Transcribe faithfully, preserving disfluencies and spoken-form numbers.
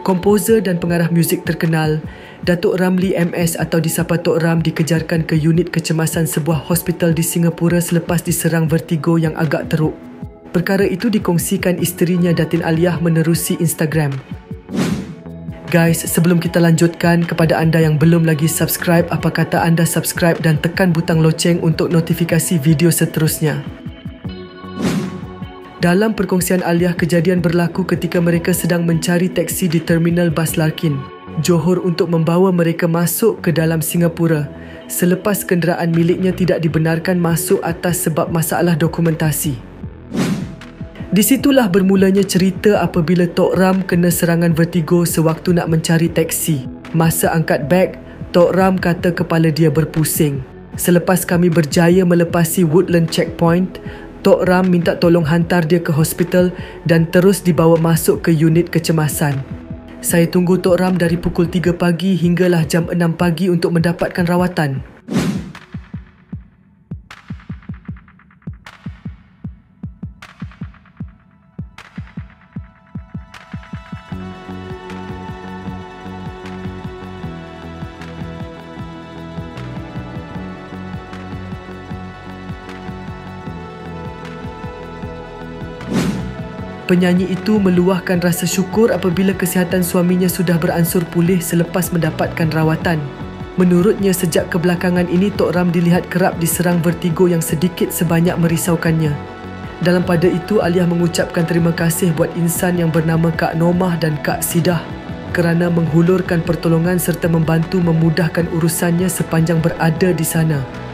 Komposer dan pengarah muzik terkenal, Datuk Ramli M S atau disapa Tok Ram dikejarkan ke unit kecemasan sebuah hospital di Singapura selepas diserang vertigo yang agak teruk. Perkara itu dikongsikan isterinya Datin Aliyah menerusi Instagram. Guys, sebelum kita lanjutkan, kepada anda yang belum lagi subscribe, apa kata anda subscribe dan tekan butang loceng untuk notifikasi video seterusnya. Dalam perkongsian Aliyah, kejadian berlaku ketika mereka sedang mencari teksi di terminal bas Larkin, Johor untuk membawa mereka masuk ke dalam Singapura selepas kenderaan miliknya tidak dibenarkan masuk atas sebab masalah dokumentasi. Di situlah bermulanya cerita apabila Tok Ram kena serangan vertigo sewaktu nak mencari teksi. Masa angkat beg, Tok Ram kata kepala dia berpusing. Selepas kami berjaya melepasi Woodland Checkpoint, Tok Ram minta tolong hantar dia ke hospital dan terus dibawa masuk ke unit kecemasan. Saya tunggu Tok Ram dari pukul tiga pagi hinggalah jam enam pagi untuk mendapatkan rawatan. Penyanyi itu meluahkan rasa syukur apabila kesihatan suaminya sudah beransur pulih selepas mendapatkan rawatan. Menurutnya, sejak kebelakangan ini Tok Ram dilihat kerap diserang vertigo yang sedikit sebanyak merisaukannya. Dalam pada itu, Aliyah mengucapkan terima kasih buat insan yang bernama Kak Nomah dan Kak Sidah kerana menghulurkan pertolongan serta membantu memudahkan urusannya sepanjang berada di sana.